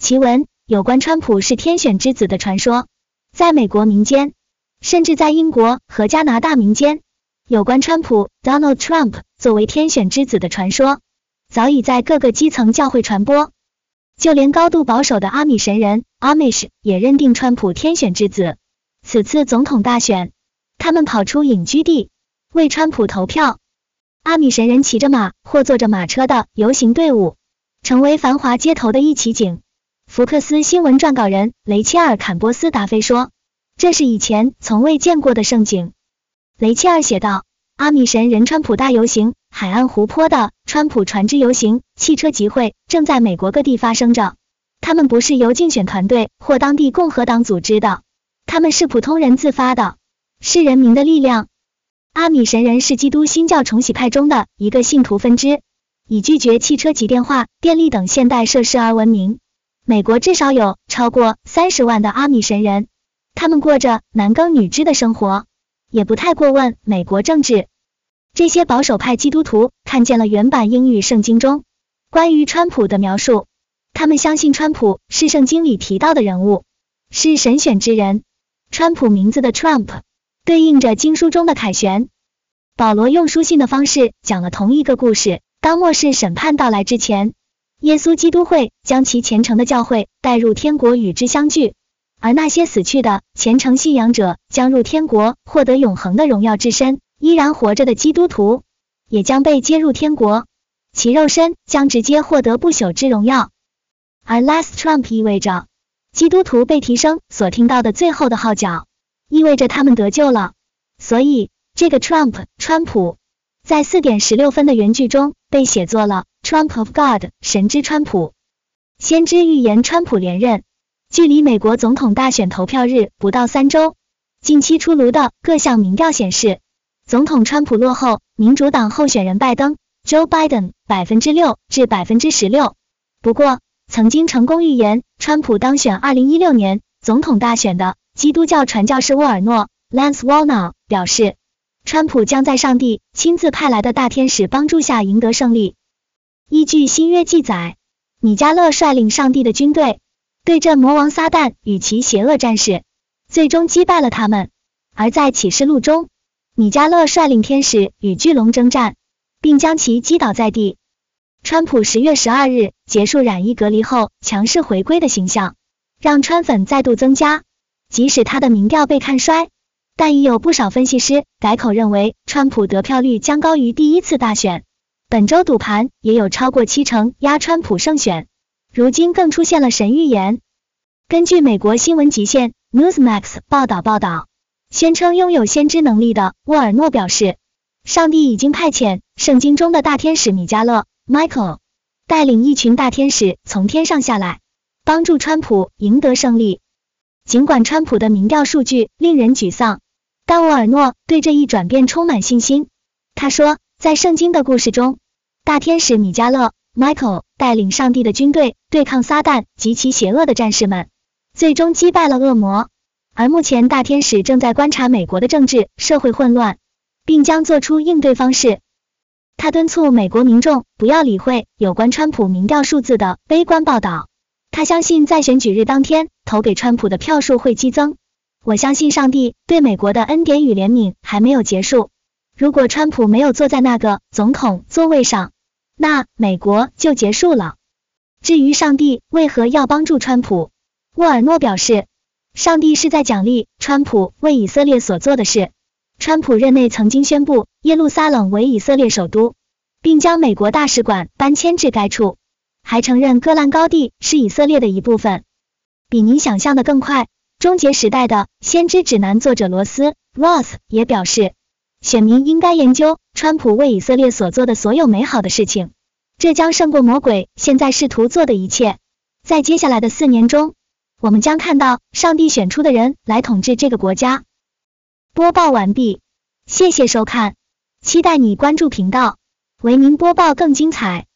奇闻，有关川普是天选之子的传说，在美国民间，甚至在英国和加拿大民间，有关川普 Donald Trump 作为天选之子的传说，早已在各个基层教会传播。就连高度保守的阿米神人 Amish 也认定川普天选之子。此次总统大选，他们跑出隐居地为川普投票。阿米神人骑着马或坐着马车的游行队伍，成为繁华街头的一奇景。福克斯新闻撰稿人雷切尔·坎波斯达菲说，这是以前从未见过的盛景。雷切尔写道，阿米神人川普大游行、海岸湖泊的川普船只游行、汽车集会正在美国各地发生着。他们不是由竞选团队或当地共和党组织的，他们是普通人自发的，是人民的力量。阿米神人是基督新教重洗派中的一个信徒分支，以拒绝汽车及电话、电力等现代设施而闻名。美国至少有超过30万的阿米神人，他们过着男耕女织的生活，也不太过问美国政治。这些保守派基督徒看见了原版英语圣经中关于川普的描述，他们相信川普是圣经里提到的人物，是神选之人。川普名字的 Trump 对应着经书中的凯旋。保罗用书信的方式讲了同一个故事，当末世审判到来之前，耶稣基督会将其虔诚的教会带入天国与之相聚，而那些死去的虔诚信仰者将入天国，获得永恒的荣耀之身。依然活着的基督徒也将被接入天国，其肉身将直接获得不朽之荣耀。而 Last Trump 意味着基督徒被提升所听到的最后的号角，意味着他们得救了。所以这个 Trump 川普在4:16的原句中被写作了 Trump of God 神之川普。先知预言川普连任，距离美国总统大选投票日不到3周。近期出炉的各项民调显示，总统川普落后民主党候选人拜登 Joe Biden 6%至16%。不过，曾经成功预言川普当选2016年总统大选的基督教传教士沃尔诺 Lance Wallnau 表示，川普将在上帝亲自派来的大天使帮助下赢得胜利。依据新约记载，米迦勒率领上帝的军队对阵魔王撒旦与其邪恶战士，最终击败了他们。而在启示录中，米迦勒率领天使与巨龙征战，并将其击倒在地。川普10月12日结束染疫隔离后强势回归的形象，让川粉再度增加。即使他的民调被看衰，但已有不少分析师改口认为川普得票率将高于第一次大选。本周赌盘也有超过70%压川普胜选。如今更出现了神预言。根据美国新闻极限 Newsmax 报道，宣称拥有先知能力的沃尔诺表示，上帝已经派遣圣经中的大天使米迦勒 Michael 带领一群大天使从天上下来，帮助川普赢得胜利。尽管川普的民调数据令人沮丧，但沃尔诺对这一转变充满信心。他说，在圣经的故事中，大天使米迦勒 Michael 带领上帝的军队对抗撒旦及其邪恶的战士们，最终击败了恶魔。而目前大天使正在观察美国的政治社会混乱，并将做出应对方式。他敦促美国民众不要理会有关川普民调数字的悲观报道。他相信在选举日当天投给川普的票数会激增。我相信上帝对美国的恩典与怜悯还没有结束。如果川普没有坐在那个总统座位上，那美国就结束了。至于上帝为何要帮助川普，沃尔诺表示，上帝是在奖励川普为以色列所做的事。川普任内曾经宣布耶路撒冷为以色列首都，并将美国大使馆搬迁至该处，还承认戈兰高地是以色列的一部分。比您想象的更快，终结时代的先知指南作者罗斯 Ross 也表示，选民应该研究川普为以色列所做的所有美好的事情，这将胜过魔鬼现在试图做的一切。在接下来的4年中，我们将看到上帝选出的人来统治这个国家。播报完毕，谢谢收看，期待你关注频道，为您播报更精彩。